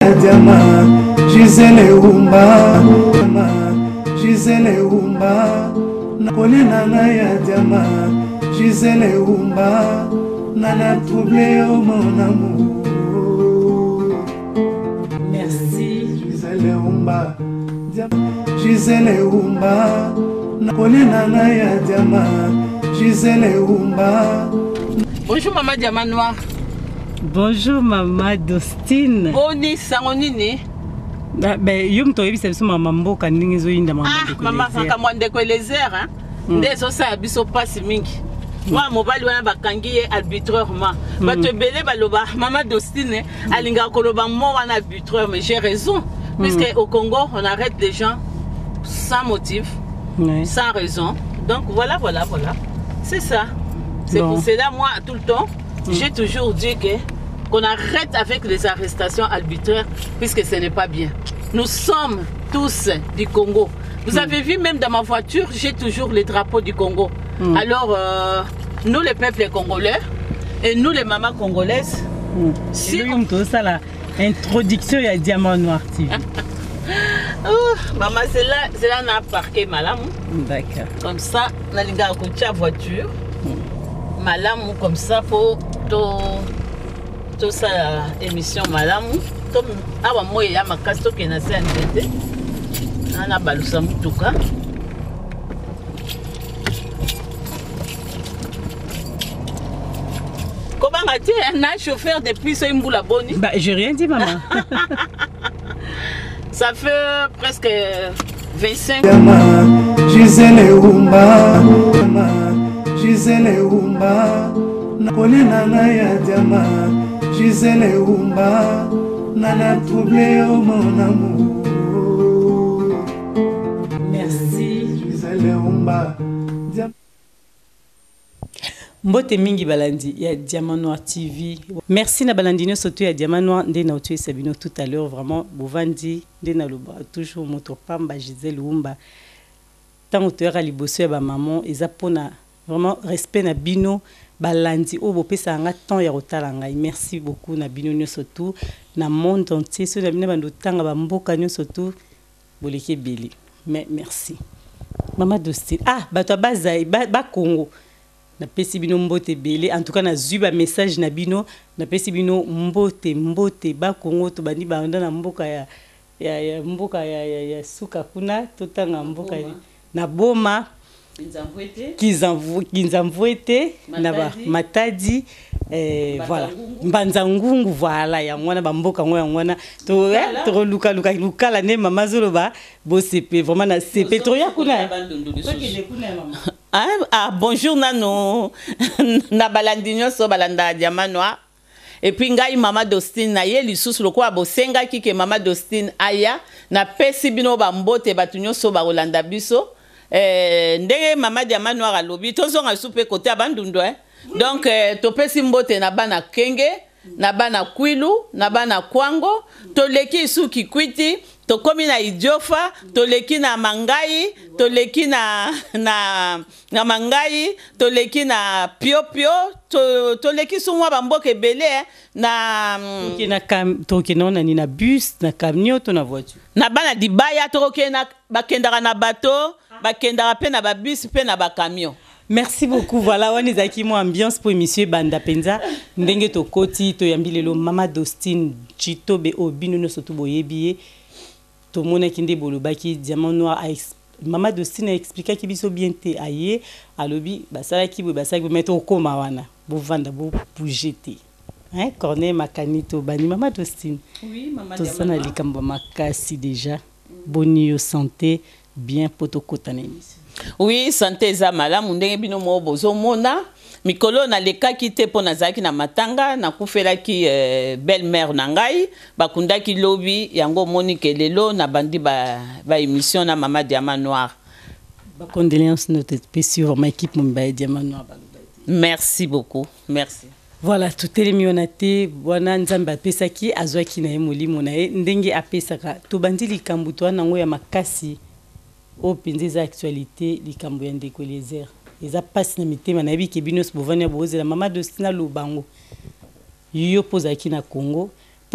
Diama, Gisele Umba, Gisele Umba, Nakolina Naya Diama, Gisele Umba, Nana troublé au mon amour. Merci. Gisele Umba, Gisele Umba, Nakolina Naya Diama, Gisele Umba. Bonjour maman Diamant Noir. Bonjour maman Dostine. Boni sangonini. Ben yum to yebisa biso mama mboka ndenge zoyinda mama de ko mama kaka mwande ko lezer hein. Ndezo sa biso passe mingi. Moi mobali wana bakangi ye arbitrairement. Bato belé baloba maman Dostine alinga koloba mo wana arbitraire mais j'ai raison puisque au Congo on arrête les gens sans motif, sans raison. Donc voilà. C'est ça. C'est pour cela moi tout le temps j'ai toujours dit qu'on arrête avec les arrestations arbitraires puisque ce n'est pas bien. Nous sommes tous du Congo. Vous avez vu même dans ma voiture, j'ai toujours le drapeau du Congo. Alors, nous les peuples congolais et nous les mamans congolaises, si on peut ça la introduction à Diamant Noir TV. Maman, c'est là on a parqué malam. D'accord. Comme ça, on a la voiture. Malam comme ça pour tout ça émission malam. Awa moi ya makasto ke na sa ndete. Ana balusa mutuka. Comment as-tu un chauffeur depuis ce Mboula Boni? Bah j'ai rien dit maman. Ça fait presque 25 Gisele Umba, Gisele Umba, Nakolina Naya Diama, Gisele Umba, Nana troublé au mon amour. Merci. Gisele Umba. Mbote mingi balandi ya Diamant Noir TV. Merci na balandino surtout ya Diamant Noir nde na otu Sabino tout à l'heure vraiment bovandi nde na loba toujours moto pamba Gisele Umba. Tant auteur à liboso ya ba maman eza pona vraiment respect na bino balandi o bopesa nga temps ya rotala ngai. Merci beaucoup na bino nyo surtout na monde entier so na bino bando tanga ba mboka nyo surtout boleke beli. Mais merci. Maman Dostine. Ah, bato bazai ba Congo. Na pesi bino mbote belé en tout cas na zuba message na bino na pesi bino mbote ba Congo to bandi ba na mboka ya mboka ya suka kuna totanga mboka na boma Kinzamvwete na ba Matadi voilà mbanza ngungu voilà ya mwana ba mboka ngo ya mwana to luka la ne mama zoloba bo CP vraiment na CP to ya kuna bonjour nano na balandinyo so balanda Diamant Noir et puis ngai mama Dostine na ye lisusu lokwa bosenga kike mama Dostine aya na pesi bino ba mbote batunyo so ba Rolanda biso ndenge mama Diamant Noir alobi tozonga soupe côté abandundu donc to pesi mbote na bana kenge na bana kwilu na bana kwango to leki suki kwiti to komi na idiofa to leki na mangai to leki na mangai to leki na pio to leki sumwa bamboke bele na tokinona ni na bus na camion to na voiture na bana dibaya to kena bakendaka na bateau bakendaka pe na ba bus pe na ba camion. Merci beaucoup. Voilà, on est aquí mo ambiance pour monsieur Banda Penza. Ndenge to koti to yambilelo mama Dostine Chito be obino no soto boyebiye. To mona kinde bolobaki Diamant Noir mama Dostine a expliqué ki biso bien te aye alobi basala ki bo basala ki mettre au koma wana. Bo vanda bo jeter. Hein, Corneille Makanito bani mama Dostine. Oui, maman Diamant. To sana likamba makasi déjà. Boni yo santé bien potokota na émission. Oui, santé za malamu ndenge bino mo bozo mona mikolo na lekaki te po nazaki na matanga na kufelaki belle-mère na ngai bakundaki lobi yango Monique lelo na bandi ba émission na mama Diamant Noir. Ba condoléances notre spécial ma équipe mba Diamant Noir. Merci beaucoup. Merci. Voilà, tout est mionate bwana nzamba pesaki azwaki na emoli monae ndenge apesaka to bandi likambu to nango ya makasi. Au pinze actualité likambo ya ndeko lezer eza passe na mitema na biki binos bovania boze la mama Dostine Lubango yo pozaki na Congo po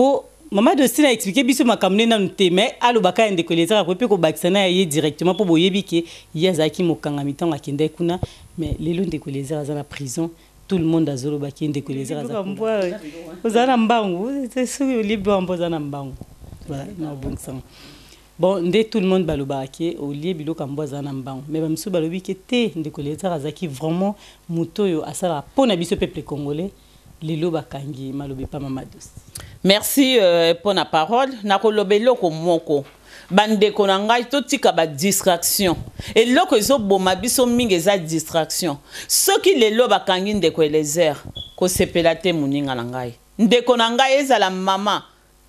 Maman Dostine a expliqué biso makamne na nte mais alobaka ndeko Eliezer ko pe ko bakisana ye directement pour boyebi ke yazaki mokanga mitango akende kuna mais lelo ndeko Eliezer aza na prison tout le monde azolo baki ndeko Eliezer aza mbwa ozana mbangu c'est sûr libre ambozana mbangu voilà na bon sang bon ndé tout le monde balobaki au lieu biloko ambozana mbangu mais bamsu balobi ke te ndeko Eliezer azaki vraiment mutoyo asala pona biso peuple congolais lelo bakangi malobi pa Maman Dostine. Merci pour la parole. Nakolobé loko moko. Bande konanga totika ba distraction. Et loko zo boma biso mingi za distraction. Ce qui les loba kangi ndeko Eliezer ko sepelate muninga nangai. Ndeko nangai ezala mama.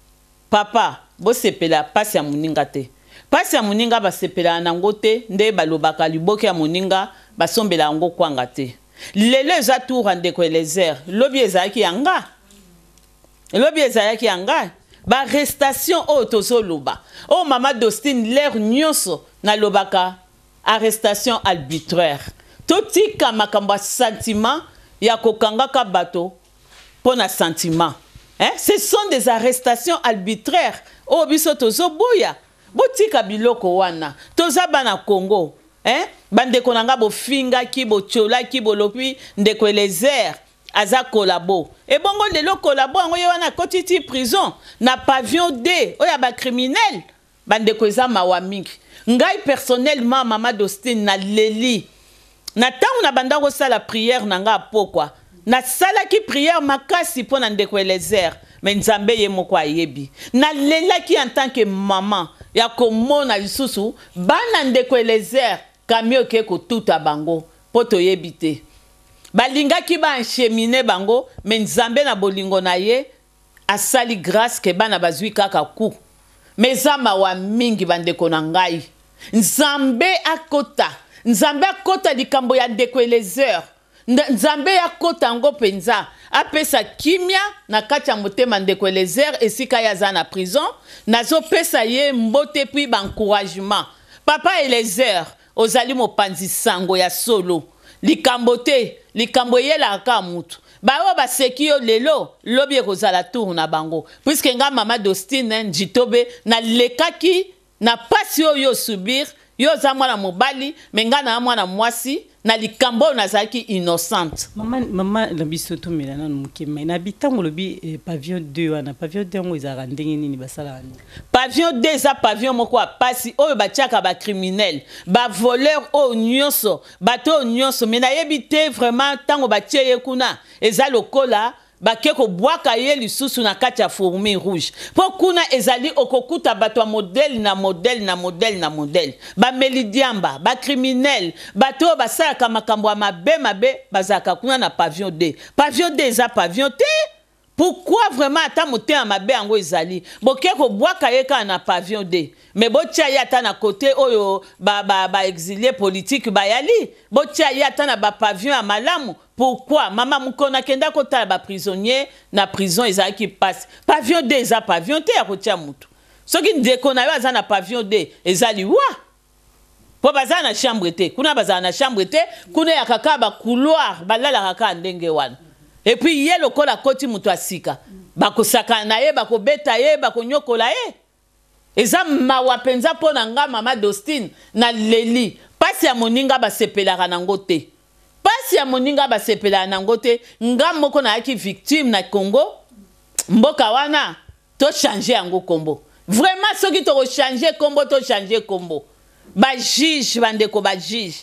Papa, bo sepela pasi ya muninga te. Pasi ya muninga ba sepela nango te nde balobaka liboke ya muninga basombela ngo kwanga te. Lelo za tour ndeko Eliezer, lobi ezaki yanga. Lobi ezayaki yanga ba arrestation otozo loba o Maman Dostine l'air nyonso na lobaka arrestation arbitraire totika makambo sentiment ya kokanga ka bato pona sentiment ce sont des arrestations arbitraires o biso tozo boya botika biloko wana toza bana Congo bande konanga bo finga ki bo chola ki bo lopi ndeko Eliezer aza kolabo et bongo lelo kolabo ngo yewana kotiti prison na pavillon D oya ba criminel bande ko eza mawa mingi ngai personnellement Maman Dostine na leli na tangu na banda ko sala prière nanga pokwa na sala ki prière makasi pona ndeko Eliezer mais nzambe ye moko ayebi na lela ki en tant que maman ya komona lisusu bana ndeko Eliezer kamio ke ko tuta bango poto yebite balinga ki ba encheminer bango mais nzambe na bolingo na ye asali grâce ke bana bazui kaka ku mais zama wa mingi bandeko na ngai nzambe akota likambo ya ndeko Eliezer nzambe akota ngo penza apesa kimia na kati ya motema ndeko Eliezer esika ya za na prison nazo pesa ye mbote puis ba encouragement papa Eliezer ozali mopanzi sango ya solo likambo yela ka mutu bawo baseki yo lelo lobi ekozala tour na bango puisque nga Maman Dostine njitobe na lekaki na pasi yo subir yo za mwana mobali menga na mwana mwasi na likambo nazaki innocente maman la biso to melana mukema na bitango lobi pavillon 2 wana pavillon 2 ngo izara ndenge nini basala ni pavillon 2 za pavillon moko pasi oyo batiaka ba criminel ba voleur o nyonso bato nyonso mena yebite vraiment tango batie ye kuna eza lokola bakeko bwaka ye lisusu na kati ya fourmi rouge po kuna ezali okokuta bato modèle na modèle ba melidiamba ba criminel bato basaka makambo mabe bazaka kuna na pavillon 2 eza pavillon te pourquoi vraiment ata moté en mabe yango ezali bokeko bwaka ye ka na pavillon 2 mais botia ya ata na côté oyo ba exilé politique bayali botia ya ata na ba pavillon ya malamu. Pourquoi maman mukona kenda kota ba prisonnier na prison ezaki passe pavillon 2 eza pavillon te ya kotia mutu soki ndeko na yo aza na pavillon 2 ezali wa po baza na chambre te kuna baza na chambre te kuna ya kaka ba couloir balala kaka ndenge wana et puis ye lokola koti mutu asika bakosaka na ye bakobeta ye bakonyokola ye eza mawa penza pona nga Maman Dostine na leli pasi ya moninga basepelaka nango te pasi ya moninga basepela nango te nga moko na yaki victime na Congo mboka wana to changer yango kombo vraiment soki to changer kombo to changer kombo ba juge bandeko ba juge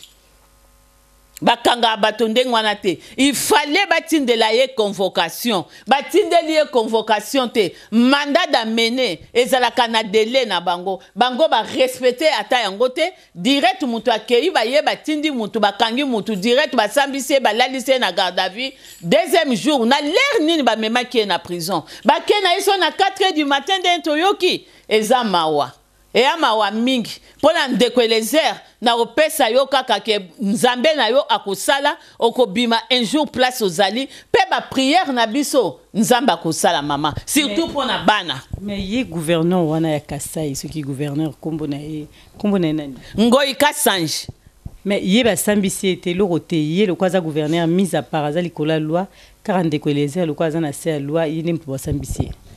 bakanga bato ndenge wana te il fallait batindela ye convocation batindeli ye convocation te mandat d'amener ezalaka na délai na bango ba respecter ata yango te direct mutu akei ba ye batindi mutu bakangi mutu direct basambise balalise na garde à vue deuxième jour na l'air nini ba memaki na prison bakena iso na 4h du matin de yoki eza mawa et amawa mingi pona ndeko Eliezer na opesa yo kaka ke nzambe na yo akosala okobima un jour place ozali pe ba prière na biso nzamba akosala mama surtout pona bana mais ye gouverneur wana ya Kasai ce qui gouverneur kombo na nani Ngoyi Kasange mais ye ba sambisi ete lorote ye le kwaza gouverneur mise à part azali kola loi car ndeko Eliezer le kwaza na se loi ye nimpo ba sambisi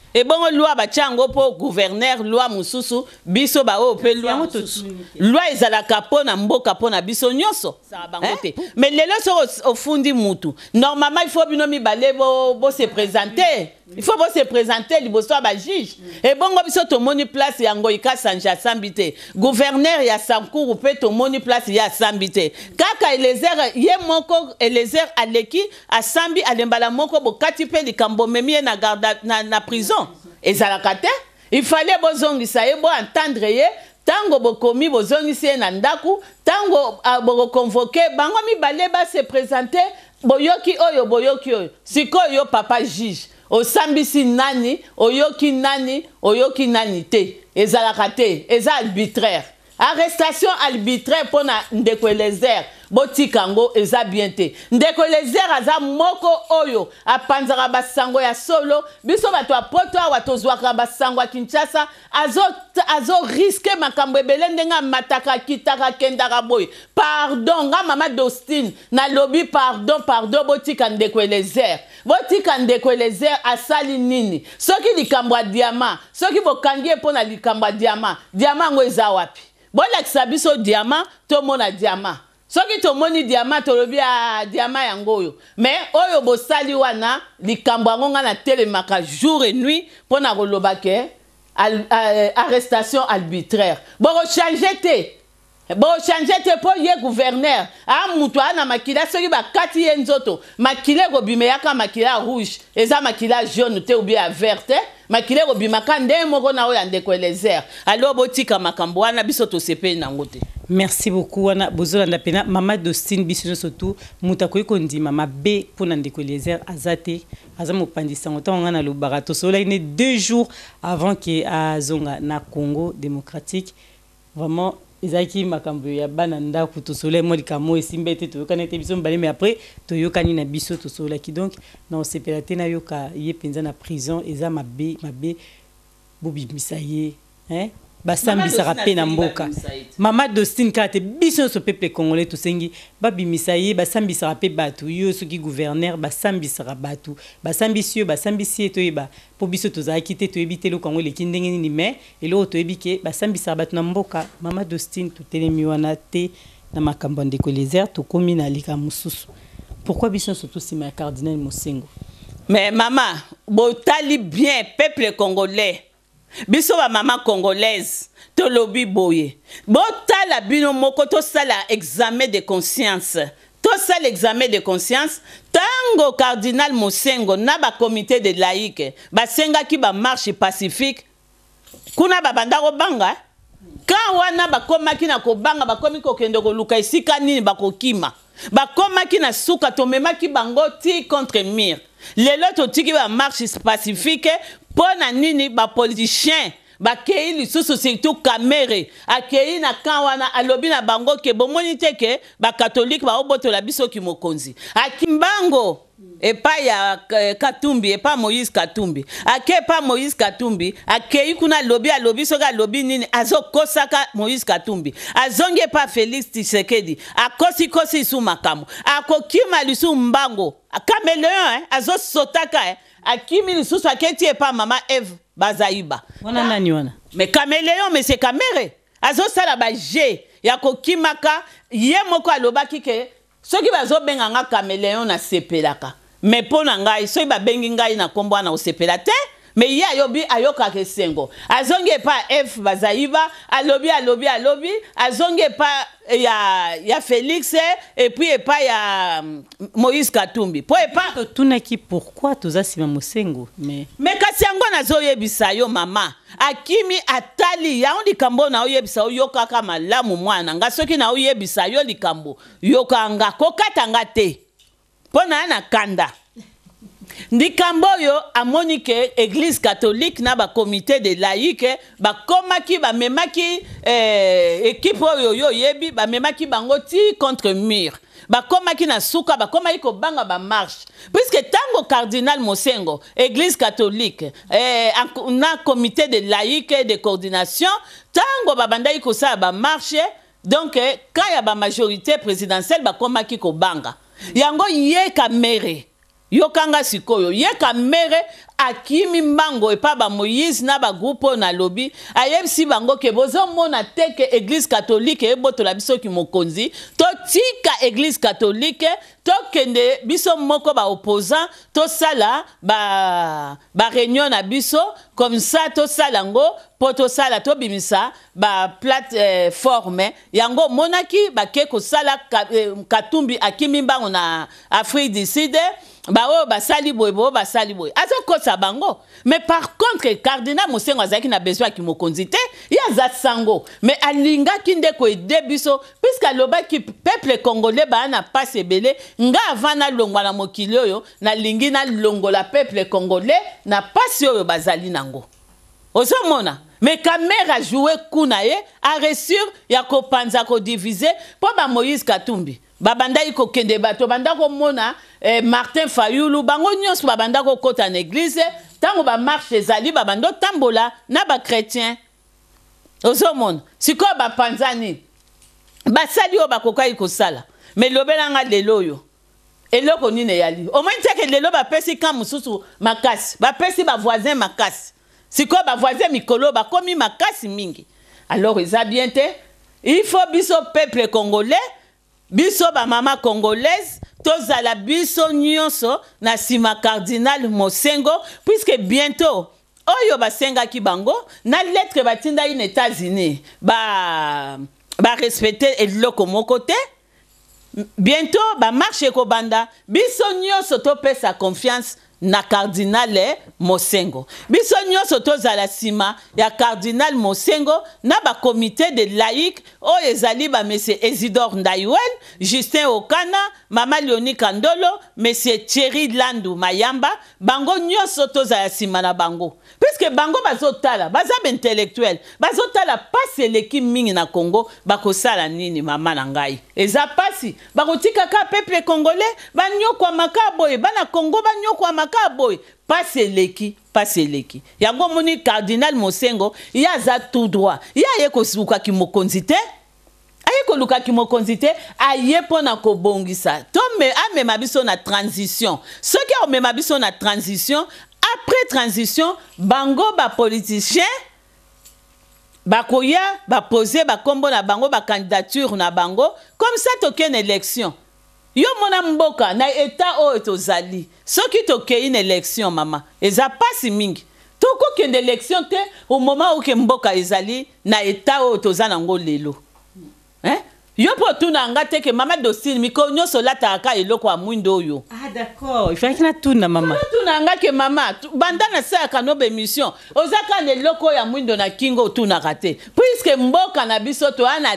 Et bon, loi bachango pour gouverneur, loi mususu, biso ba o pe loi mususu. Loi ezala kapo na mboka po na biso nyonso. Mais les lois au fundi mutu. Normalement, il faut binomi balé bo se présenter. Il faut se présenter, il faut ba juge. Et bon, biso to moni place yango ika sanja sambité. Gouverneur ya Sankourou pe to moni place ya sambité. Kaka Eliezer ye moko Eliezer aleki a sambi alembala moko bo kati pe likambo memie na garde na prison. Et ça il fallait bozongisa ye bo entendre ye tango bokomi bozongisi na ndaku tango bo convoquer bango mi baleba se présenter boyoki oyo siko yo papa juge o sambisi nani oyoki nani te ezalaka te eza arbitraire arrestation arbitraire pour na Ndeko Eliezer botikango eza bien te Ndeko Eliezer aza moko oyo apanzaka basango ya solo biso bato apoto awa tozwaka basango ya Kinshasa azo risque makambo ebele ndenga mataka kitaka kendaka boy pardon nga mama Dostine na lobby pardon botika Ndeko Eliezer asali nini soki likambo ya diamant soki bokangi mpona likambo ya diamant ngo eza wapi bolakisa biso diamant tomona diamant soki tomoni diamant tolobi ya diamant yango oyo mais oyo bosali wana likambo yango nga na telemaka jour et nuit mpona koloba ke arrestation arbitraire changer te po ye gouverneur mutu ana makila soki bakati ye nzoto makila ekobimeyaka makila rouge eza makila jaune te ou bien verte makila ekobimaka nde moko na oyo ya Ndeko Eliezer alo botika makambo wana biso tosepeli nango te. Merci beaucoup wana bozolanda pena mama Dostine biso surtout mutakoyi kondima mabe pona Ndeko Eliezer azate azamu pandisa ngota na lobara to sola ine 2 jours avant que azonga na Congo démocratique vraiment ezaki makambo ya bana ndako to sola mo likamo esimbete to yokana te biso mbali mais après to yokani na biso to sola ki donc na sepelate na yoka ye penza na prison eza mabe bobi misaye hein basambi sarape na mboka mama Dostine kate biso so peuple congolais to sengi babimisa ye basambi sarape batu yo soki gouverneur basambi sarabatu basambi sie to yeba po biso to za kite to ebite lo Congo le kindenge ni mais elo to ebike basambi sarabatu na mboka mama Dostine to telemi wana te na makambo Ndeko Eliezer to komi na lika mususu pourquoi biso surtout si ma cardinal Mosengo mais maman botali bien peuple congolais biso ba mama congolaise to lobi boye botala bino moko to sala examen de conscience tango cardinal Mosengo na ba comité de laïque basenga ki ba marche pacifique kuna babanda ko banga ka wana bakomaki na kobanga bakomi kokende koluka esika nini bakokima bakomaki na suka tomemaki bango ti contre mur lelo totiki ba marche pacifique pona nini ba politicien bakei lisusu surtout Kamere akei na kawana alobi na bango ke bomoni te ke ba catholique ba obotola biso ki mokonzi akimbango epa ya Katumbi epa Moïse Katumbi akepa Moïse Katumbi akei kuna alobi soka alobi nini azokosaka Moïse Katumbi azonge pa Félix Tshisekedi akosi su makamu akokima lisu mbango Caméléon azosotaka akimi lisusu aketi epa mama Eve Bazaiba wana nani wana mais Caméléon mais c'est Kamere azosala ba je ya kokimaka ye moko alobaki ke soki bazobenga nga Caméléon na sepelaka mais pona ngai soki babengi ngai na kombo na osepela te mais ye ayobi ayoka ke sengo azonge pa F Bazaiba alobi azonge pa ya Félix et puis pas ya Moïse Katumbi po epa tunaki pourquoi tozasima Mosengo mais kasi yango nazoyebisa yo mama akimi atali ya likambo na oyebisa yo kaka malamu mwana nga soki na oyebisa yo likambo yo kanga kokatanga te pona na kanda ndikambo yo amoni ke église catholique na ba comité de laïque ba komaki ba memaki équipe yo yebi ba memaki bango ti contre mur ba komaki na suka ba komaki ko banga ba marche puisque tango cardinal Mosengo église catholique na comité de laïque de coordination tango ba bandai ko sa ba marche donc quand ya ba majorité présidentielle ba komaki ko banga yango ye Kamere yokanga sikoyo yeka mere akimi mbango epa ba Moïse na ba groupe na lobby ayebisi bango ke bozo mona teke église catholique ebotola biso ki mokonzi to tika église catholique to kende biso moko ba opposant to sala ba réunion na biso comme ça to sala ngo poto sala to bimisa ba plateforme yango monaki ba ke ko sala katumbi akimi mbango na Afrique du Sud ba o ba sali boy azokosa bango mais par contre cardinal Mosengo azaki na besoin ki mokonzi te ya za sango mais alinga kinde ko debiso puisque loba ki peuple congolais ba na passe belé nga avana longwa na mokili oyo na lingi na longola peuple congolais na passe oyo bazali nango ozomona mais caméra a joué kunaye a reçu ya ko panza ko diviser po ba Moïse Katumbi babanda iko kende bato banda ko mona Martin Fayulu bango nyonso babanda ko kota na église tango ba marche zali babando tambola na ba chrétien ozomona siko ba panzani basali o bakoka iko sala mais lobelanga lelo yo eloko nine yali au moins teke lelo ba pesi kan mususu makasi ba pesi ba voisin makasi siko ba voisin mikolo ba komi makasi mingi alors eza bien te il faut biso peuple congolais biso ba mama congolaise tozala biso nyonso na sima cardinal Mosengo puisque bientôt oyo basenga ki bango na lettre batinda in États-Unis ba respecter eloko moko te bientôt ba marche ko banda biso nyonso to pesa confiance na cardinal Mosengo biso nyonso tozala sima ya cardinal Mosengo na ba comité de laïcs o ezali ba monsieur Isidore Ndayouel Justin Okana mama Leonie Kandolo monsieur Thierry Landu Mayamba bango nyonso tozala sima na bango puisque bango bazotala bazaba intellectuel bazotala pasi eleki mingi na Congo bakosala nini mama na ngai eza pasi bakotika ka peuple congolais banyokwa makaboy bana Congo banyokwa makaboy pasi eleki yango moni cardinal Mosengo ya za tout droit ya ye kosuka ki mokonzi te aye ko luka ki mokonzi te aye pona ko bongisa to me amema biso na transition ce qui a mema biso na transition après transition bango ba politicien bakoya ba poser ba kombo na bango ba candidature na bango comme ça token élection yo mona mboka na état o tozali soki tokei une élection mama eza pasi mingi toko kende élection te au moment où ke mboka ezali na état o tozana ngo lelo yo po tuna ngate ke mama Dostine miko nyonso lataka eloko amwindo yo d'accord il faut que na tuna mama tuna ngake mama banda na sa kanobe émission ozaka ne loko ya mwindo na kingo tuna kate puisque mboka na biso to ana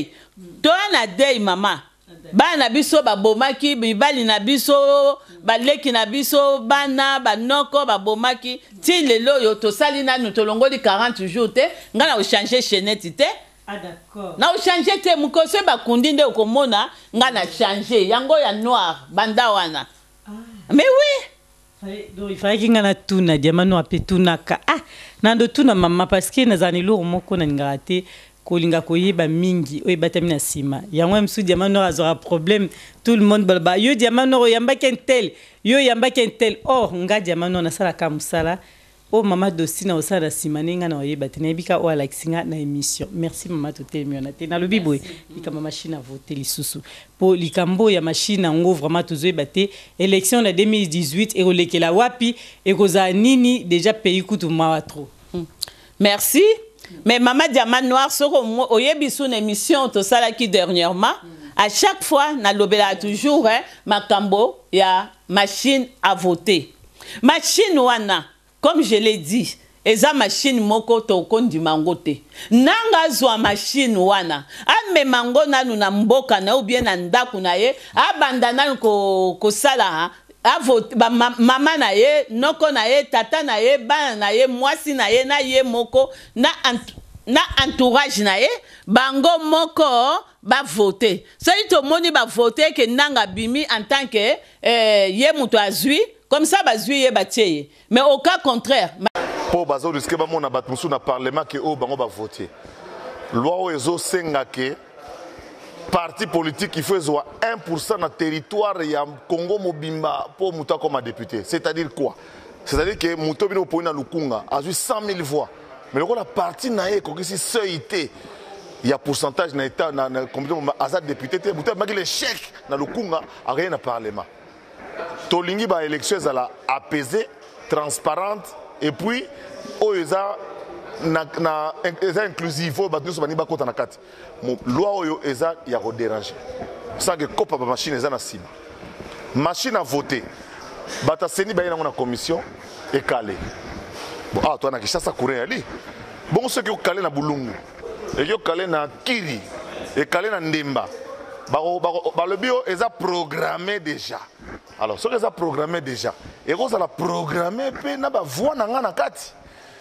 day mama bana biso babomaki bibali na biso baleki na biso bana banoko babomaki ti lelo yo to sali nanu tolongoli 40 jours te ngana o changer chaînette te d'accord na o changer te mukose bakundi nde okomona ngana changer yango ya noir banda wana mais oui donc il fallait que ngana tuna diamano apetuna ka nando tuna mama parce que nazani lourd moko na ngate kolinga koyeba mingi oy batamina sima yango msu diamano azora problème tout le monde balba yo diamano yamba kentel yo yamba kentel nga diamano na sala kamusala o mama Dostine osala sima ninga na oyeba tenebika o alexinga na émission merci mama totelemi na te na lobi boy likama machine à voter lisusu po likambo ya machine ngo vraiment tozoyeba te élection na 2018 et olekela wapi et koza nini déjà pays kutu mawa trop merci. Mais Mama Diamant Noir, au yebisu une émission to sala qui dernièrement, à chaque fois na lobela toujours makambo ya machine à voter. Machine wana, comme je l'ai dit, eza machine moko to kondi mangote. Nanga zwa machine wana, ame mango nanu na mboka na ou bien na ndaku na ye, abandana ko sala mama na ye noko na ye tata na ye bana na ye mwasi na ye na ye moko na entourage na ye bango moko ba voter so ito moni ba voter ke nanga bimi en tant que ye muto azui comme ça bazui ye batie mais au cas contraire po bazo risque ba mona batmusu na parlement ke o bango ba voter loi o ezo senga ke parti politique il faut 1% dans le territoire et Congo Mobimba pour Mouta comme député. C'est-à-dire quoi? C'est-à-dire que Mouta Bino Poina Lukunga a eu 100 000 voix. Mais le parti naïe, quand il y il y a pourcentage dans l'État, dans le député, Mouta Bagi l'échec dans Lukunga, a rien à parlement. Tolingi ba élection est apaisée, transparente et puis oeza na inclusif au battu sur baniba kota na kati. Loi oyo eza ya ko déranger. Ça que copa ba machine eza na sima. Machine à voter. Bata seni ba na commission et calé. Bon ah toi na kishasa courir ali. Bon ceux qui ont calé na bulungu et qui ont calé na kiri et calé na ndemba. Ba le bio eza programmé déjà. Alors ce que ça programmé déjà et qu'on ça la programmé pe na ba voix na ngana kati.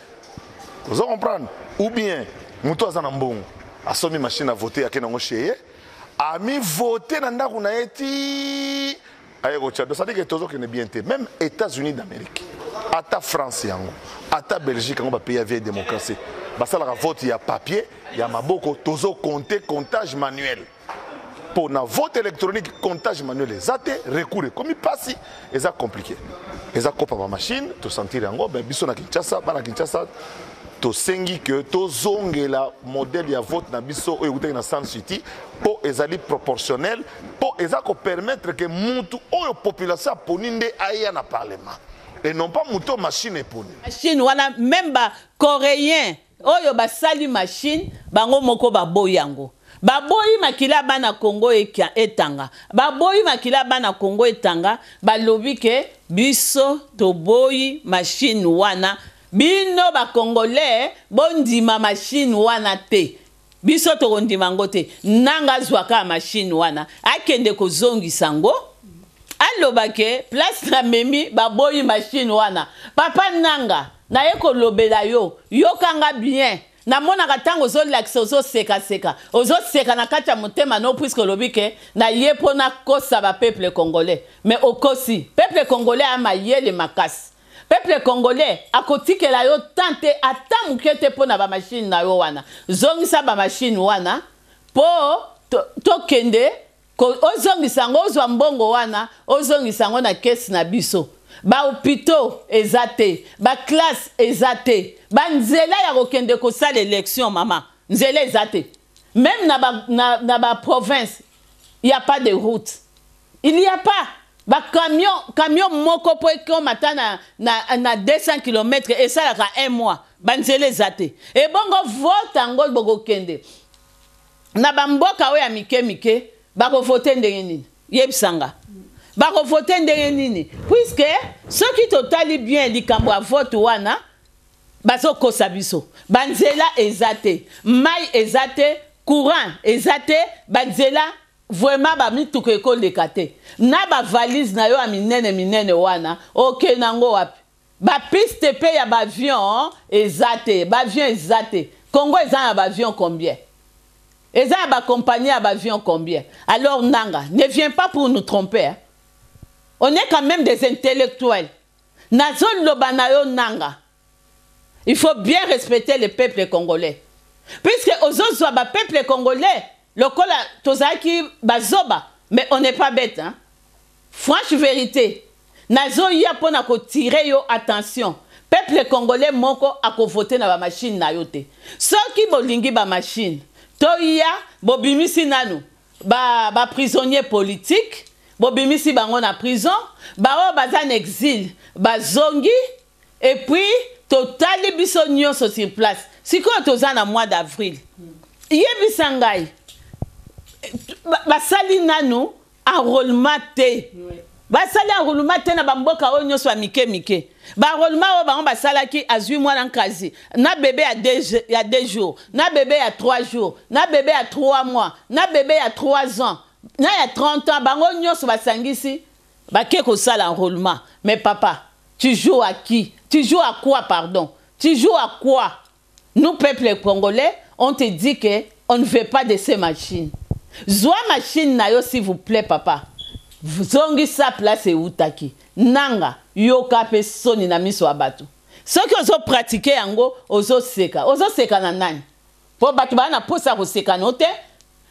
Vous comprenez? Ou bien, Moutou Azanambong a soumis machine à voter à Kenango Cheye, a mis voter dans la Kunaeti. Ça dit que tout le monde est bien. Même États-Unis d'Amérique, à ta France, à ta Belgique, on va payer vieille démocratie. Ça la vote, il y a papier, il y a maboko, tozo compter, comptage manuel. Pour un vote électronique, comptage manuel, ça te recours. Comme il passe, c'est compliqué. C'est comme ma machine, tu sentir en gros, ben biso na Kinshasa, pas na Kinshasa. To sengi que to zongela modèle ya vote na biso o euté na San City pour ezali proportionnel pour ezako permettre que mutu oyo population poninde aya na parlement et non pas mutu machine poni machine wana même ba coréen oyo ba sali machine bango moko ba boyango baboyi makila bana Congo etanga baboyi makila bana Congo etanga balobi ke biso to boyi machine wana bino ba congolais bondima machine wana te biso to ndima ngote nanga zwaka machine wana akende ko zongisa ngo aloba ke place na memi baboyi machine wana papa nanga na yeko lobela yo kanga bien na mona katango zo lakso zo seka ozo seka na kati ya motema no puisque lobike na yepo na kosa ba peuple congolais mais okosi peuple congolais a mayele makasi. Peuple congolais a kotikela la yo tante ata mukete po na ba machine na yo wana zongisa ba machine wana po to kende ko ozongisa ngo ozwa mbongo wana ozongisa ngo na caisse na biso ba hôpitaux ezate ba classe ezate ba nzela ya kokende ko sala élection mama nzela ezate même na ba province il y a pas de route il y a pas ba camion moko po ko matana na 200 km et ça la 1 mois banzele zate et bongo vote ngo bogo kende na bamboka oya mike ba ko voter ndenge nini yebisanga ba ko voter ndenge nini puisque ceux qui totali bien likambo a vote wana bazo kosa biso banzela ezate mai ezate courant ezate banzela vraiment ba mituko ekole kate na ba valise na yo a minene wana ok nango wapi ba piste pe ya ba avion ezate ba avion ezate Congo ezana ba avion combien ezana ba compagnie ya ba avion combien alors nanga ne viens pas pour nous tromper hein? On est quand même des intellectuels nazo loba na yo nanga il faut bien respecter le peuple congolais puisque aux ba peuple congolais le kola tozaki bazoba mais on n'est pas bête hein franche vérité nazo ya pona ko tirer yo attention peuple congolais moko ako voter na ba machine na yo te soki bolingi ba machine to ya bobimisi nanu ba prisonnier politique bobimisi bango na prison ba o bazan exil bazongi et puis totali biso nyonso sur place siko tozana mois d'avril yebisangai basali nanu enrôlement te basali enrôlement te na bamboka o nyonso mike ba enrôlement o bango basalaki azui mwana nkazi na bébé ya 2 jours na bébé ya 3 jours na bébé ya 3 mois na bébé ya 3 ans na ya 30 ans bango nyonso basangisi bake ko sala enrôlement mais papa tu joues à qui tu joues à quoi pardon tu joues à quoi nous peuple congolais on te dit que on ne veut pas de ces machines. Zoa machine na yo s'il vous plaît papa. Zongi sa place e utaki. Nanga yoka pe soni na miso abatu. Ce que ozo pratiquer yango ozo seka. Ozo seka na nani? Po batu ba na posa ko seka note.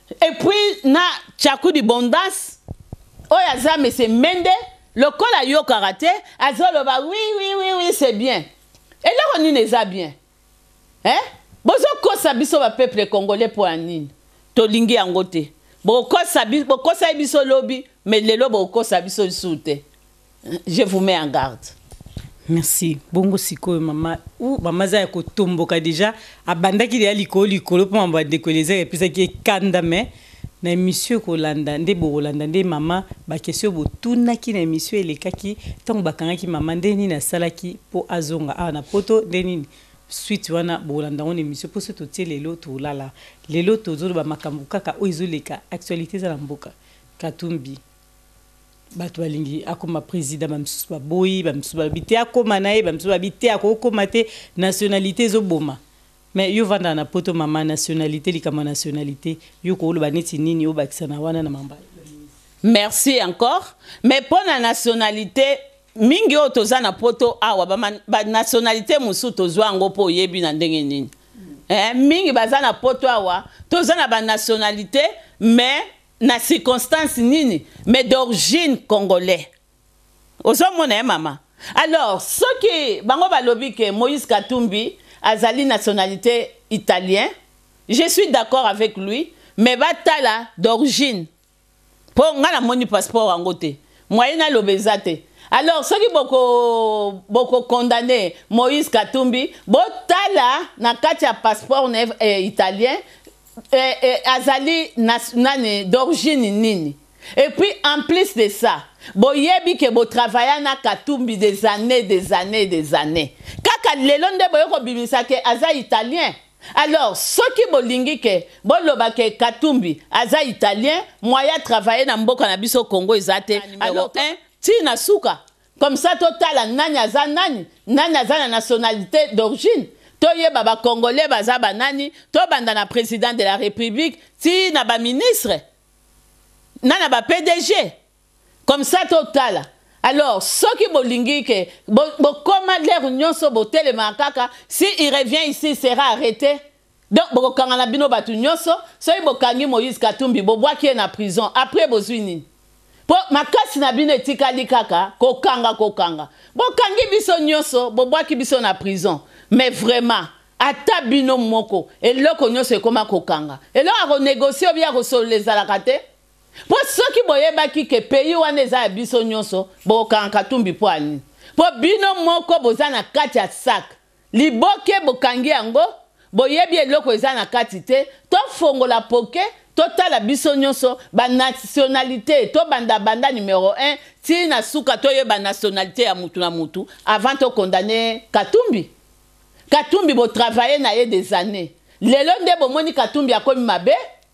Et puis, na Tchakou di Bondas, Oyaza, mais c'est Mende, le col a yo karaté, Azoloba, oui, c'est bien. Et là, on y les a bien. Hein? Bozo kosa biso ba peuple congolais pour anine. Tolingi angote. Boko kosa biso lobby, mais lelo boko kosa biso soute. Je vous mets en garde. Merci. Bongo siko mama ou mama za ko tomboka déjà abandaki ya likolo pour mamba décoller et puis ça qui est kanda mais na émission ko landa nde bo landa nde mama ba question bo tunaki na émission elekaki tant bakangaki mama ndeni na salaki po azonga na poto ndeni suite wana bo landa on émission pour ce totie lelo to lala lelo to zo ba makambu kaka oizoleka actualité za mboka Katumbi bato balingi akoma président bamsusu baboyi bamsusu babite akoma naye bamsusu babite akokoma te nationalité ezoboma mais yo vanda na poto mama nationalité likama nationalité yo koloba neti nini yo bakisa na wana na mamba. Merci encore. Mais pour la nationalité mingi o toza na poto awa ba nationalité musu tozwa ngo po yebi na ndenge nini mingi baza na poto awa toza na ba nationalité mais na circonstance nini mais d'origine congolais. Ozo mona mama. Alors, ce qui bango balobi que Moïse Katumbi azali nationalité italien, je suis d'accord avec lui, mais batala d'origine. Pour ngana moni passeport angote. Moyena lobezate. Alors, ceux qui beaucoup condamné Moïse Katumbi, botala na katia passeport italien azali d'origine nini. Et puis en plus de ça, boyebi ke bo travailler na Katumbi des années. Kaka lelonde boyoko bimisa ke aza italien. Alors ceux qui bolingi ke boloba ke Katumbi aza italien, moya travailler na mboka na biso Congo ezate. Alors tina suka. Comme ça total nani aza na nationalité d'origine. Toye baba congolais baza banani, to banda na président de la République, ti na ba ministre, na ba PDG. Comme ça total. Alors, ceux qui bolingi que comment l'air nyonso botel makaka, si il revient ici, il sera arrêté. Donc bokanga na bino batu nyonso, so bokangi Moïse Katumbi bobwa ki na prison après bozwini. Po makasi na bino etikali kaka kokanga. Bokangi biso nyonso bobwa ki biso na prison. Mais vraiment, ata bino moko, et là qu'on se comment kokanga. Et là on négocie bien resolver les alakate. Pour ceux qui boye baki que pays wana za biso nyonso, bo Katumbi po ani. Po bino moko bozana kati ya sac. Liboke bokangi yango, boye bien loko ezana kati te, to fongola poke, total biso nyonso ba nationalité, to banda numéro 1, ti na suka to ye ba nationalité ya mutu na mutu avant de condamner Katumbi. Katumbi bo travailler na ye des années. Lelo nde bo moni Katumbi akomi mabe?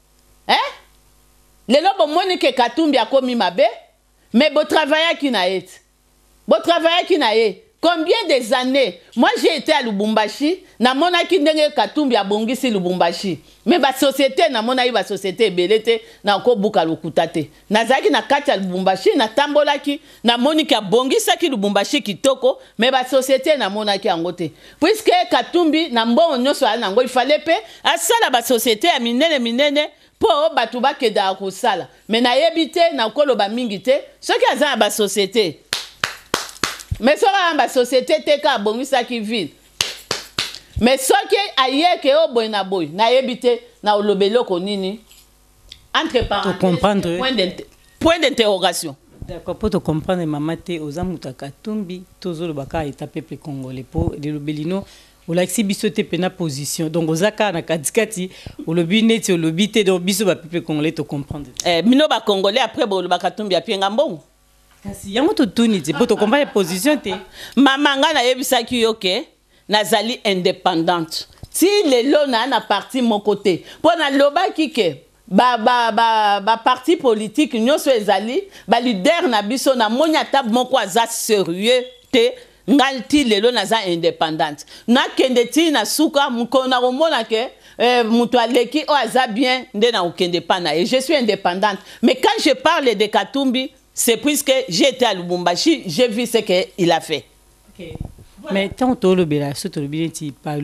Lelo bo moni ke Katumbi akomi mabe? Mais bo travailler ki na ye. Bo travailler ki na ye. Combien des années? Moi j'ai été à Lubumbashi, na mona ki ndenge Katumbi abongisi Lubumbashi. Mais ba société na mona ba société belete na ko buka lokutate. Nazaki na kati ya Lubumbashi na tambolaki na moni ki abongisa ki Lubumbashi kitoko, mais ba société na mona ki angote. Puisque Katumbi na mbongo nyonso ala nango il fallait pe asala ba société ya minene po batu ba keda akosala. Mais na yebite na koloba mingi te, ce qui aza ba société. Mais ça va en société teka bongisa ki ville. Mais ce qui aye ke o boy na yebite na olobelo ko nini entre parenthèses point d'interrogation. D'accord, pour te comprendre mama te ozamuta Katumbi tozolo baka eta peuple congolais pour de lobelino olaxi biso te pena position donc ozaka na katikati olobi neti olobite donc biso ba peuple congolais te comprendre. Mino ba congolais après bo ba Katumbi apienga mbongo. Kasi yango to tuni te pour te comprendre position te. Mama nga na yebisaki yoke nazali indépendante. Si lelo na parti mon côté. Pour na loba kike ba parti politique nyonso ezali ba leader na biso na monya tab moko aza sérieux te ngalti lelo naza indépendante. Na kende ti na suka mukona komona ke mutu aleki o aza bien nde na okende pa na et je suis indépendante. Mais quand je parle de Katumbi, c'est puisque j'étais à Lubumbashi, j'ai vu ce qu'il a fait. Okay. Voilà. Mais tant que le bela, ce que le bela ti palou,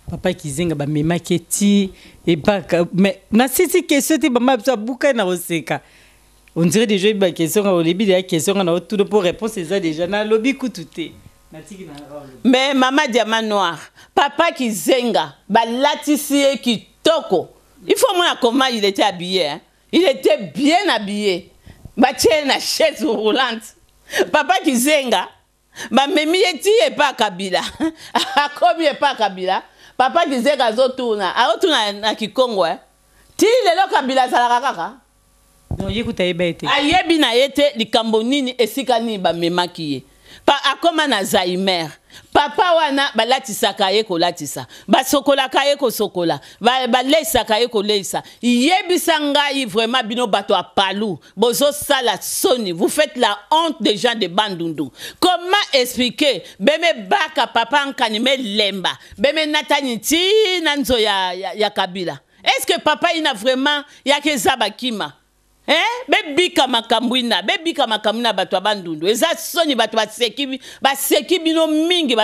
papa Kizenga ba mema keti et pas mais na sisi question te mama ça buka na oseka on dirait déjà une question au début de la question on a tout pour répondre c'est ça déjà na lobby kututé na tiki na mais maman diamant noir papa Kizenga ba latisie kitoko il faut moi comment il était habillé hein? Il était bien habillé ba tiens na chaise roulante papa Kizenga ba memi eti e pa Kabila akobi e pa Kabila papa Kizenga azotuna na Kikongo ti lelo Kabila salaka kaka non yekuta ebete ayebi na yete likambo nini esika ni ba memaki ye pa akoma na Zaimer papa wana balatisaka ye kolatisa basokolaka ye kosokola balesaka ye kolesa yebisa ngai vraiment bino bato a palu bozo sala soni vous faites la honte des gens de Bandundu. Comment expliquer beme baka papa nkani me lemba beme natani ti nanzo ya Kabila? Est-ce que papa il a vraiment ya kezaba kima bebika makambwina bato Bandundu eza soni bato baseki bino mingi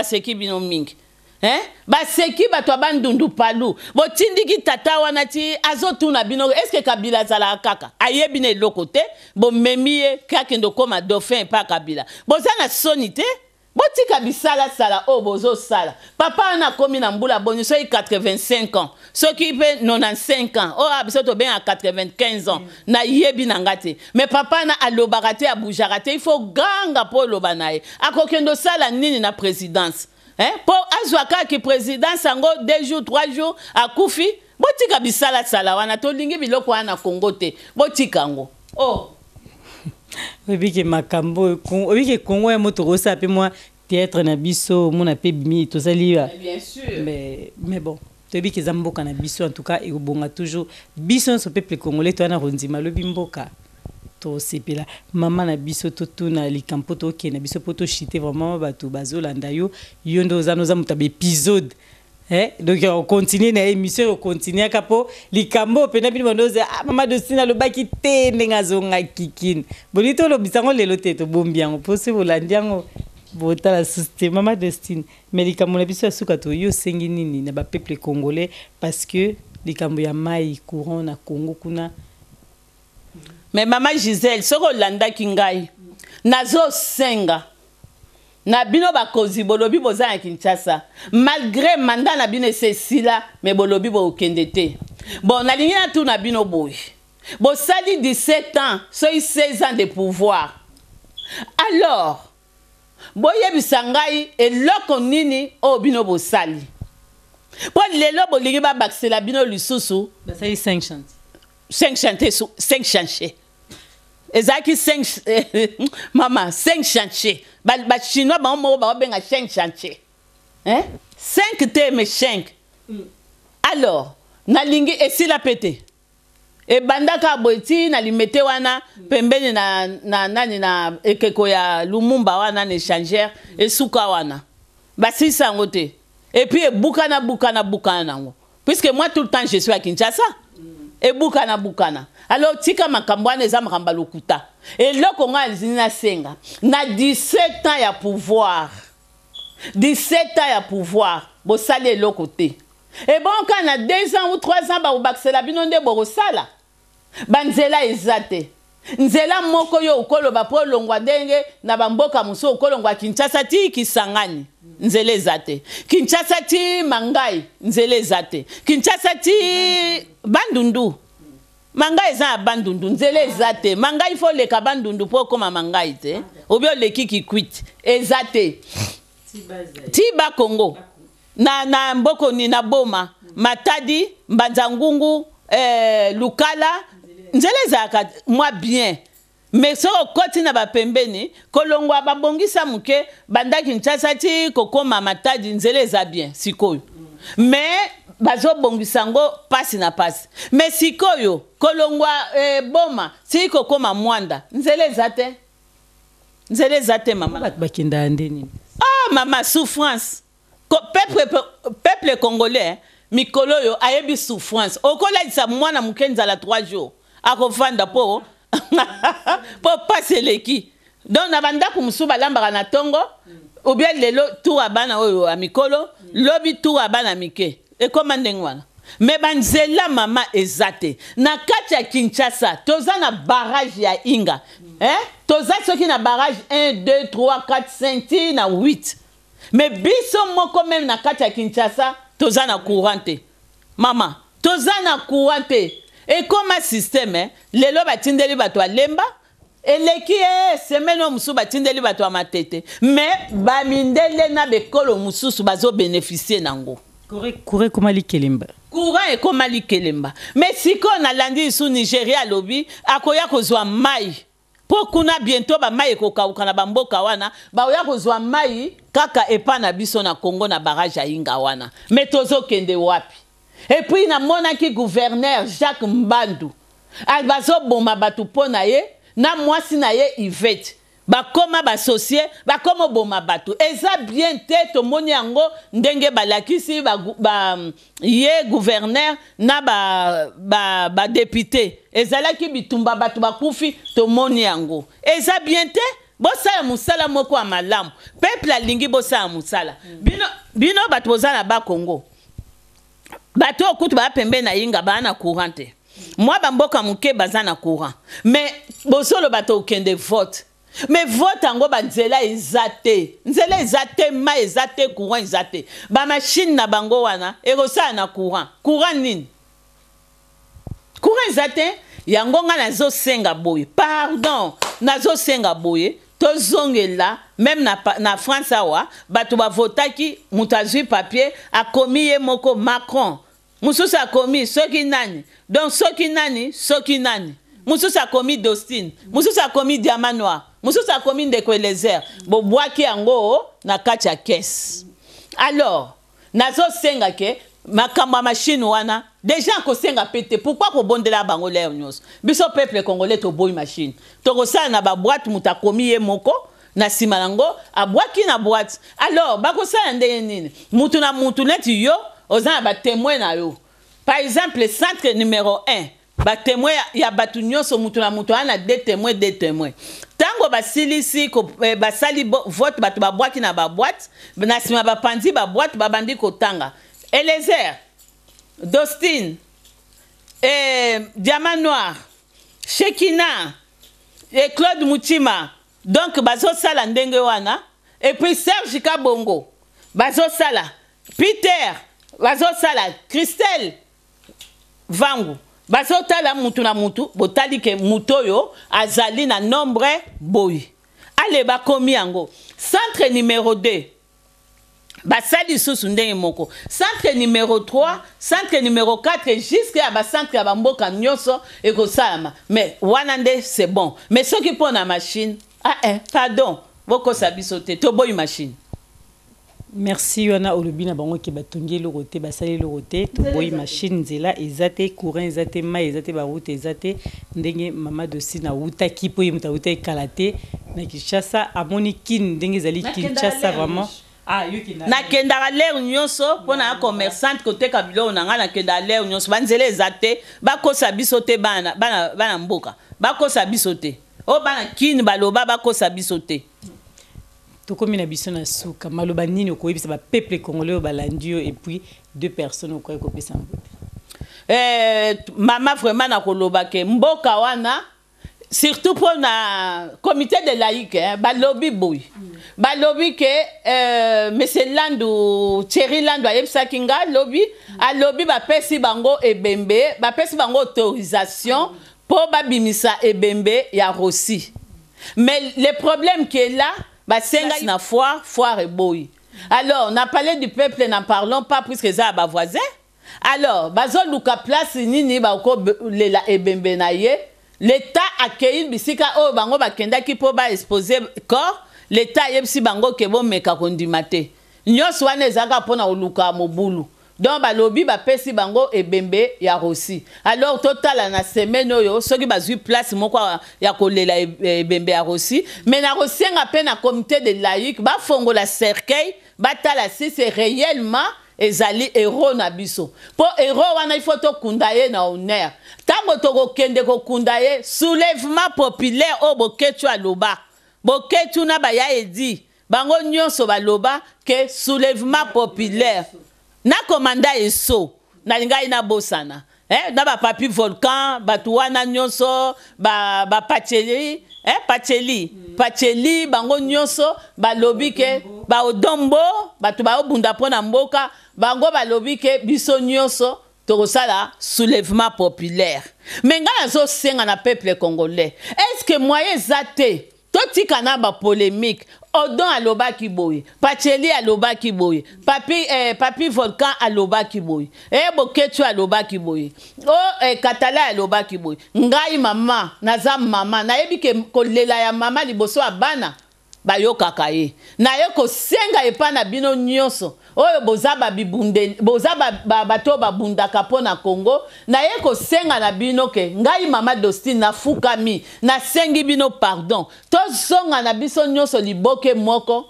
baseki bato Bandundu palu botindiki tata wana ti azotuna bino est-ce que Kabila zala kaka ayebi na eloko te bomemie kakendo koma dauphin pa Kabila bozana soni te botika bisala sala o bozo sala papa na komi na mbula boni so 85 ans so qui peut 95 ans oh abisoto ben à 95 ans na yebi na ngate mais papa na alobarate aboujarate il faut ganga po lobanae akokendo sala nini na présidence pour azwaka ki présidence ango 2 jours 3 jours akufi botika bisala sala wana to lingi biloko wana Kongo te botika ngo oh oui que makambo oui que Congo est moto ça pe moi théâtre na biso mon appel bimi to sali bien sûr mais bon to bi que zamboka na biso en tout cas et bonga toujours biso ce peuple congolais to na rondima lo bimboka to sepela maman na biso to na likampo to ke na biso poto chiter vraiment bato bazolanda yo yondo za noza mutabe épisode donc on continue na émission on continue kapo likambo pena bino ndoze mama Dostine lo baki te ndenga zonga kikini bonito lo bisango lelo te to bombiango pose bolandiango bota la système mama Dostine mais likambo na biso asuka to yo sengi nini na ba peuple congolais parce que likambo ya mai courant na Congo kuna mais maman Gisèle soko landa kingai nazo senga na bino bakozi bolobi boza ya Kinshasa malgré mandat na bino sesila mais bolobi bo okendete bon na ligne na tout na bino boy bo sali 17 ans so 16 ans de pouvoir alors boye bisangai eloko nini o bino bo sali po lelo bolingi ba baksela bino lisusu ba sali 5 chantiers 5 chantiers 5 chantiers ezaki 5 maman 5 chantiers ba chinois ba mo ba benga 5 chantiers 5 te mais 5 alors na lingi esila pete e bandaka boiti na limete wana pembeni na nani na ekeko ya Lumumba wana na échangeur e suka wana ba sisa ngote et puis e bukana nango puisque moi tout le temps je suis à Kinshasa et bukana alors tika makambwana eza makamba lokuta et loko nga zina senga na 17 ans ya pouvoir 17 ans ya pouvoir bo sale loko te et bon quand na 2 ans ou 3 ans ba obaksela bino nde bo sala banzela ezate nzela moko yo ukoloba po longwa ndenge na bamboka muso ukolongwa Kinshasa ti Kisangani nzela ezate Kinshasa ti Mangai nzela ezate Kinshasa ti Bandundu Mangai za Bandundu nzela ezate Mangai fo leka Bandundu po koma Mangai te obio leki kikwit ezate Tiba Congo na mboko ni na Boma Matadi Mbanzangungu Lukala nzeleza ka moi bien mais so koti na ba pembeni kolongwa babongisa muke banda Kinshasa ti kokoma Matadi nzeleza bien sikoyo mais bazo bongisa ngo pasi na pasi mais sikoyo kolongwa Boma si kokoma Mwanda nzeleza te mama bakinda ndeni mama souffrance peuple congolais mikolo yo ayebi souffrance okola isa mwana mukenza la 3 jours akofanda po passer leki donc na banda kumusuba lambaka na tongo ou bien lelo tout abana oyo amikolo lobi tout abana mike et comme ndengwana mais banzela mama ezate na kati ya Kinshasa toza na barrage ya Inga toza soki na barrage 1 2 3 4 5 na 8 mais biso moko même na kati ya Kinshasa toza na courant te mama toza na courant te et comme système lelo batindeli bato alemba eleki semaine musu batindeli bato ya matete mais bamindele na bekolo mususu bazo bénéficier nango Courant comme Ali Kelemba. Courant et comme Ali Kelemba. Mais si on a lundi sous Nigeria lobby, akoya kozwa mai. Pour qu'on a bientôt ba mai ko kaukana bamboka wana, ba oya kozwa mai kaka epa na biso na Congo na barrage ya Inga wana. Mais tozo kende wapi. Et puis na monaki gouverneur Jacques Mbandu. Albazo boma batu pona ye, na mwasi na ye Yvette. Bakoma basocié bakoma boma batu eza bien te to moni yango ndenge balakisi ye gouverneur na ba député ezalaki bitumba batu bakufi to moni yango eza bien te bosala musala moko wa malamu peuple alingi bosala musala bino batu bozala ba Congo batu okutu ba pembe na Inga ba na courant te moi bamboka muke bazana courant mais bosolo bato okende vote. Mais vote ango ba nzela ezate ma ezate courant ezate ba machine na bango wana erosa na courant nini courant ezate yango nga nazo senga boye pardon nazo senga boye tozongela même na France awa bato ba votaki mutazui papier a commis ye moko Macron mususu a commis soki nani donc soki nani mususu a commis Dostine mususu a commis Diamant Noir mususu a commis Ndeko Elezer bo boaki yango na kati ya caisse. Alors nazo senga ke makamba machine wana déjà ko senga pété pourquoi ko bondela bango leo nyos biso peuple congolais to boy machine to ko sala na ba boîte muta commis ye moko na sima nango a boaki na boîte. Alors ba ko sala ndenge nini mutu na mutu neti yo ozana ba témoin na yo par exemple le centre numéro 1 ba témoin ya batu nyonso mutu na mutu ana deux témoins tango basilisi ko basali vote batu ba boîte na ba boîte na sima ba pandi ba boîte ba bandi ko tanga Elezer Dostine Diamant Noir Shekina et Claude Moutima donc bazo sala ndenge wana et puis Serge Kabongo bazo sala Peter bazo sala Christelle Vangu bazotala mutu na mutu botali ke mutoyo azali na nombre boy ale bakomi yango centre numéro 2 basali susu ndenge moko centre numéro 3 centre numéro 4 jusqu'à ba centre ya bamboka nyonso ekosalama mais wana nde c'est bon mais soki pona machine pardon boko sabiso te to boy machine. Merci Yana Olubina bango ki batongi le roté basali le roté to boy machine zela ezate courant ezate ma ezate ba route ezate ndenge mama dosi na uta ki po yimuta uta kalate na Kinshasa amoni kin ndenge zali Kinshasa vraiment na kenda l'air nyonso pona commerçante côté kabilo na ngana kenda l'air nyonso banzela ezate bakosa bisote bana mboka bakosa bisote o bana kin baloba bakosa bisote. Tokomi na biso na suka maloba nini okoyebisa ba peuple congolais balandio et puis deux personnes okoye kopesa mbote mama vraiment na koloba ke mboka wana surtout pour na comité de laïque balobi boy balobi ke monsieur Landu Thierry Landu ayebisa kinga lobby alobi ba pesi bango ebembe ba pesi bango autorisation pour babimisa ebembe ya Rossi mais le problème qui est là basenga na foire et boy. Alors on a parlé du peuple n'en parlons pas puisque ça ba voisin. Alors bazo luka place nini ba ko lela ebembe na ye l'état accueilli bisika o bango bakenda ki po ba exposer corps l'état yebsi bango ke bo meka kondimate nyos wana ezaka pona oluka mobulu donc balobi ba pesi bango ebembe ya Rossi. Alors total na semaine oyo soki bazui place moko ya kolela ebembe ya Rossi mais na Rossi nga pe na comité de laïque ba fongo la cercueil batala si c'est réellement ezali héros na biso po héros wana il faut to kundaye na honneur tango to kende ko kundaye soulèvement populaire o boketu aloba boketu na ba ya edi bango nyonso baloba ke soulèvement populaire na komanda eso na lingai na bosana na ba papi volcan batuana nyonso ba pacheli pacheli bango nyonso balobi ke ba odombo batu ba obunda pona mboka bango balobi ke biso nyonso tokosala soulèvement populaire mais nga nazo senga na peuple congolais est-ce que moyen zate totika na ba polémique Odon aloba kiboy, Pacheli aloba kiboy, papi volcan aloba kiboy, boketu aloba kiboy, katala aloba kiboy. Ngai mama, nazam mama, na yebi ke kolela ya mama liboso abana, bayoka kaye. Na yeko senga epa na bino nyonso. Oyo bozaba bibunde, bozaba bato babunda kapo na Congo, na yeko senga na bino ke ngai mama Dostine na fukami, na sengi bino pardon. To zonga na biso nyonso liboke moko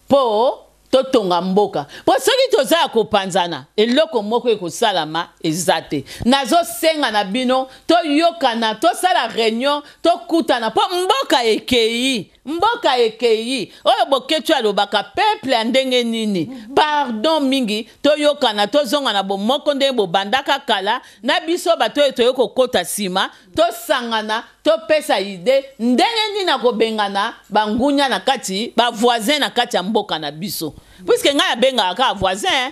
po totonga mboka. Po soki toza ya kopanzana, eloko moko ekosalama ezate. Nazo senga na bino, to yokana, to sala réunion, to kutana po mboka ekei. Mboka ekei. Oyo boketu alobaka peuple andenge nini. Pardon mingi, to yokana, to zonga na bo moko ndenge bo bandaka kala, na biso bato eto yoko kota sima, to sangana, to pesa ide, ndenge nini na kobengana, bangunya na kati, ba voisin na kati ya mboka na biso. Puisque nga ya benga ka voisin,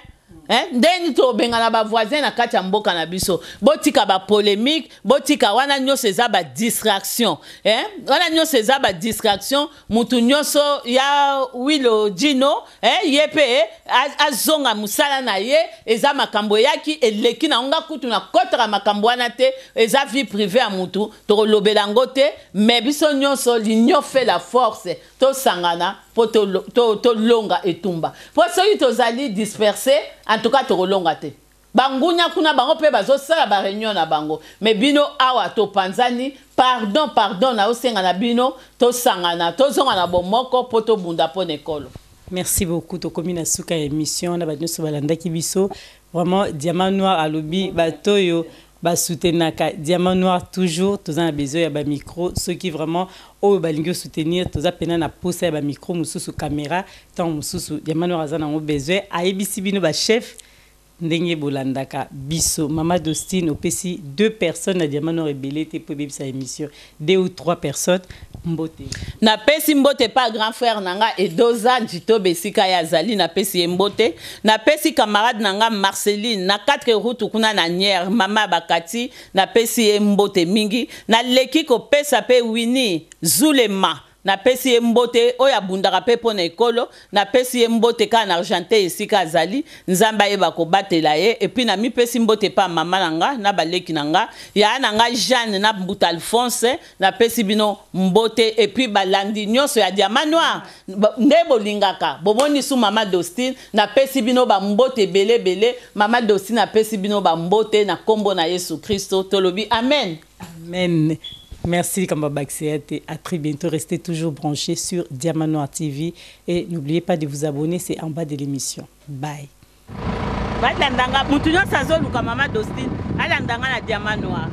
ndeni to bengana ba voisin na kati ya mboka na biso. Botika ba polémique, botika wana nyonso eza ba distraction, wana nyonso eza ba distraction, mutu nyonso ya Wilo Dino, yepe azonga musala na ye, eza makambo yaki eleki na onga kutu na kotra makambo wana te, eza vie privée ya mutu, to lobela ngote, mais biso nyonso l'union fait la force, to sangana po to longa etumba. Po soki tozali dispersé, en tout cas to longa te. Bangunya kuna bango pe bazo sala ba réunion na bango. Mais bino awa to panzani, pardon na osenga na bino, to sangana, to zonga na bomoko po to bunda po nekolo. Merci beaucoup to komina suka émission na badino so balanda kibiso. Vraiment Diamant Noir alobi batoyo ba soutenaka Diamant Noir toujours tous en besoin ya ba micro ceux qui vraiment au balingo soutenir tous apena na posa ya ba micro mususu caméra tant mususu Diamant Noir azana ngo besoin aibisi bino ba chef ndenge bolandaka biso mama Dostine opesi 2 personnes na Diamant Noir rebelé te pour bibisa émission 2 ou 3 personnes mbote na pesi mbote pas grand frère nanga Edoza Njito Besika ya Zali na pesi mbote na pesi camarade nanga Marceline na 4 routes kuna na Nière mama Bakati na pesi mbote mingi na leki ko pesa pe Winnie Zulema na pesi mbote oya bundaka pe pona ekolo na pesi mbote ka na Argenté esika azali nzamba yeba ko batela ye et puis na mi pesi mbote pa mama nanga na baleki nanga ya nanga Jeanne na Mbuta Alphonse na pesi bino mbote et puis balandi nyonso ya Diamant Noir nde bolingaka bomoni su mama Dostine na pesi bino ba mbote belé mama Dostine na pesi bino ba mbote na kombo na Yesu Christo tolobi amen. Amen. Merci Kamba Baxiate. À très bientôt. Restez toujours branchés sur Diamant Noir TV. Et n'oubliez pas de vous abonner. C'est en bas de l'émission. Bye. Balandanga mutunyo sazo luka mama Dostine. Alandanga na Diamant Noir.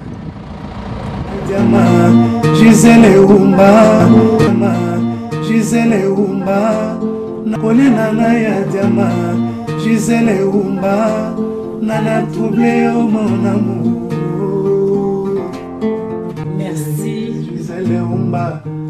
Diamant, Gisèle Umba, Gisèle Umba, Nakolina na ya Diamant, Gisèle Umba, nana troublé au mon amour. Merci. Gisèle Umba.